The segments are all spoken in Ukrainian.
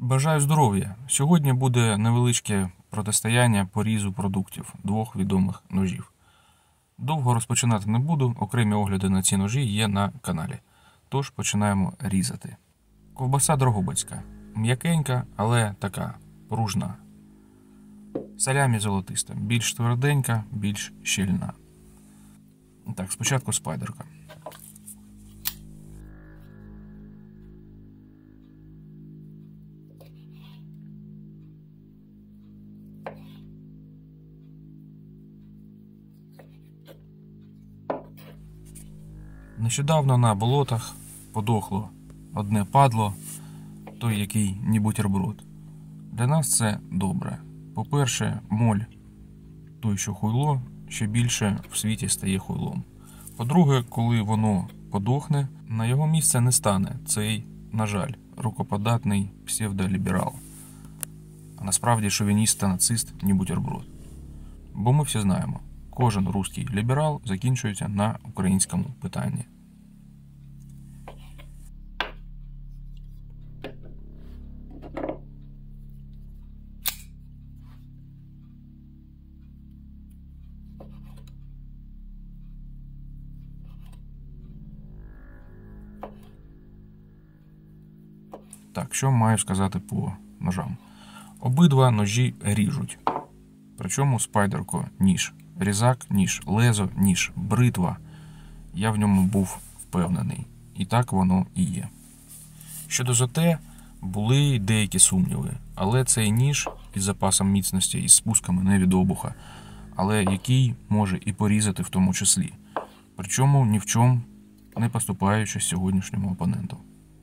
Бажаю здоров'я! Сьогодні буде невеличке протистояння по різу продуктів двох відомих ножів. Довго розпочинати не буду, окремі огляди на ці ножі є на каналі. Тож починаємо різати. Ковбаса дрогобицька. М'якенька, але така пружна. Салямі золотиста. Більш тверденька, більш щільна. Так, спочатку спайдерка. Нещодавно на болотах подохло одне падло, той який ні бутерброд. Для нас це добре. По-перше, моль, той що хуйло, ще більше в світі стає хуйлом. По-друге, коли воно подохне, на його місце не стане цей, на жаль, рукоподатний псевдоліберал. А насправді шовініст та нацист ні бутерброд. Бо ми всі знаємо, кожен руський ліберал закінчується на українському питанні. Так, що маю сказати по ножам? Обидва ножі ріжуть. Причому спайдерко ніж. Різак ніж, лезо ніж, бритва. Я в ньому був впевнений. І так воно і є. Щодо ЗТ, були деякі сумніви. Але цей ніж із запасом міцності, із спусками не від обуха, але який може і порізати в тому числі. Причому ні в чому не поступаючись сьогоднішньому опоненту.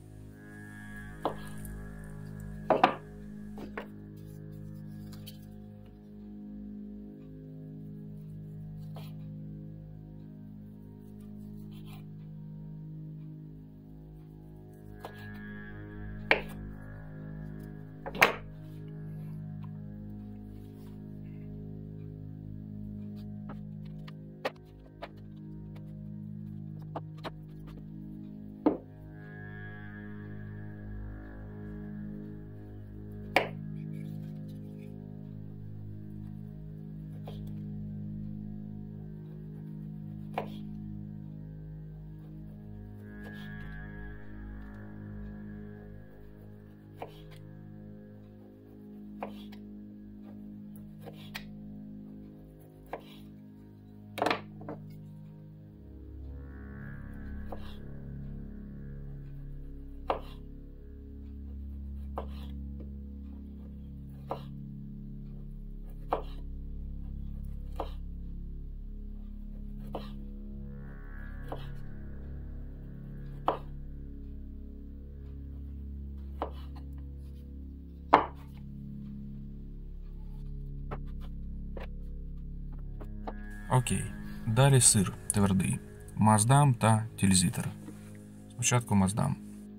Окей. Далі сир твердий. Маасдам та тільзитер. Спочатку Маасдам.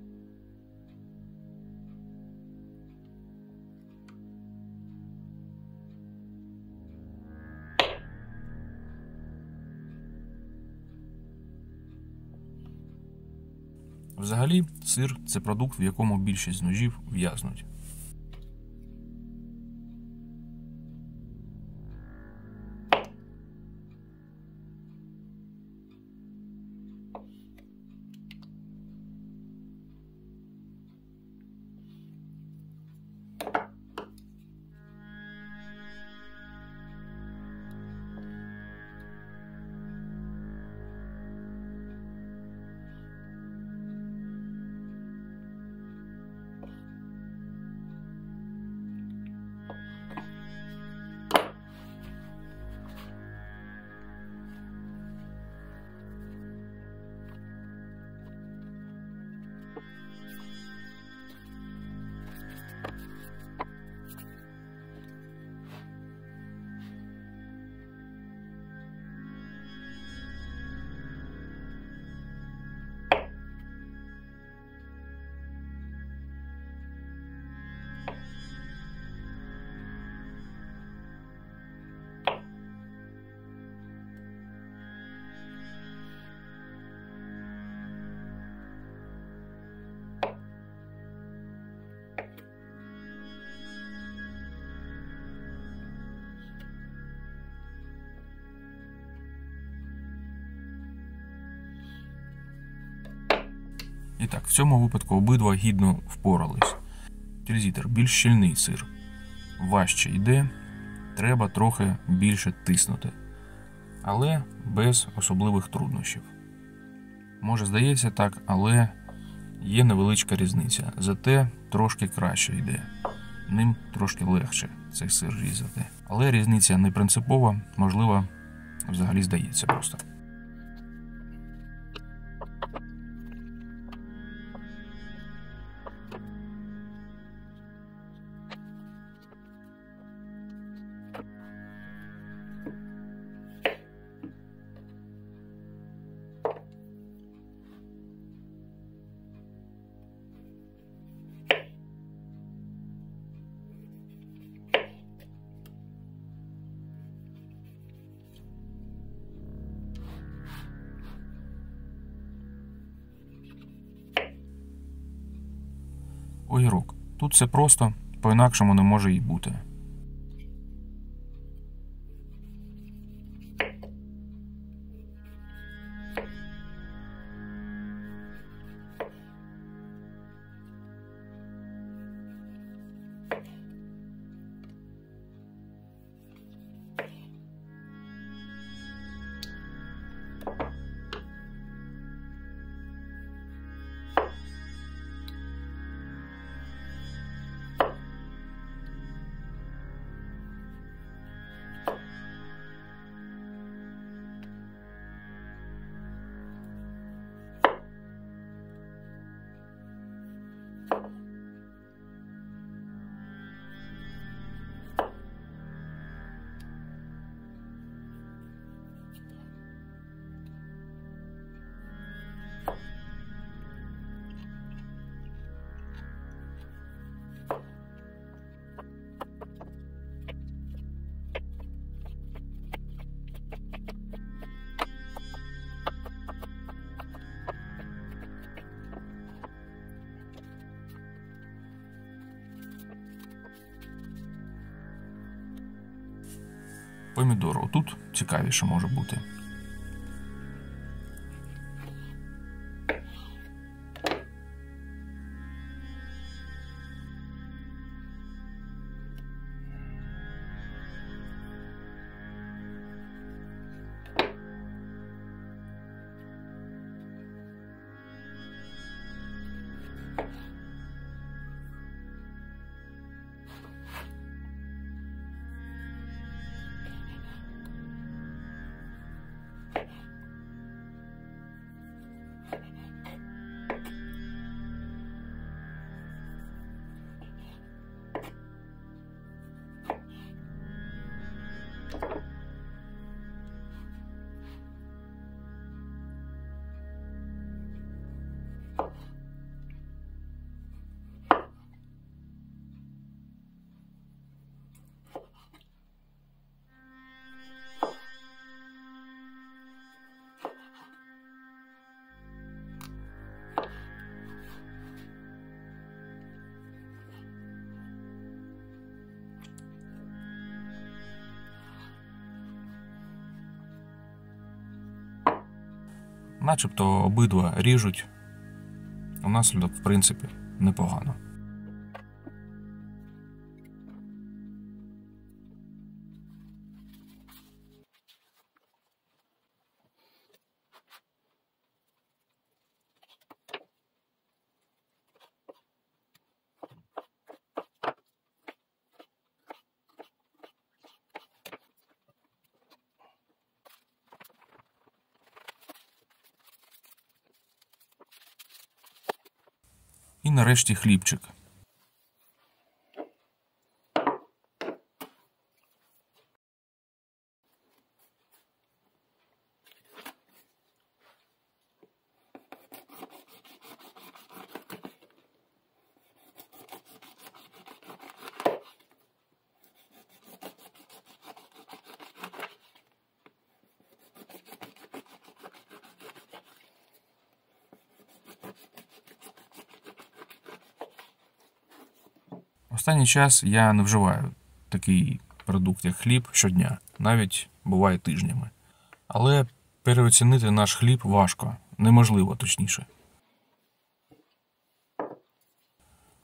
Взагалі, сир – це продукт, в якому більшість ножів в'язнуть. Так, в цьому випадку обидва гідно впорались. Тильзитер більш щільний сир. Важче йде, треба трохи більше тиснути. Але без особливих труднощів. Може здається так, але є невеличка різниця. Зате трошки краще йде. Ним трошки легше цей сир різати. Але різниця не принципова, можливо, взагалі здається просто. Огірок. Тут все просто, по-інакшому не може й бути. Помідор. Отут цікавіше може бути. Начебто обидва ріжуть, внаслідок, в принципі, непогано. І нарешті хлібчик. Останній час я не вживаю такий продукт, як хліб, щодня, навіть буває тижнями. Але переоцінити наш хліб важко, неможливо точніше.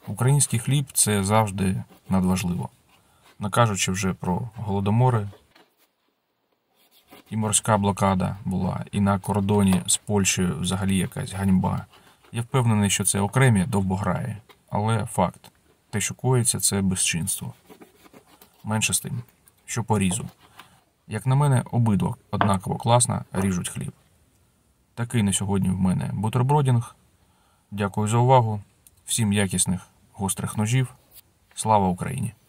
Український хліб – це завжди надважливо. Не кажучи вже про голодомори. І морська блокада була, і на кордоні з Польщею взагалі якась ганьба. Я впевнений, що це окремі довбограї. Але факт. Те, що коїться, це безчинство. Менше з тим, що по різу. Як на мене, обидва однаково класно ріжуть хліб. Такий на сьогодні в мене бутербродінг. Дякую за увагу. Всім якісних гострих ножів. Слава Україні!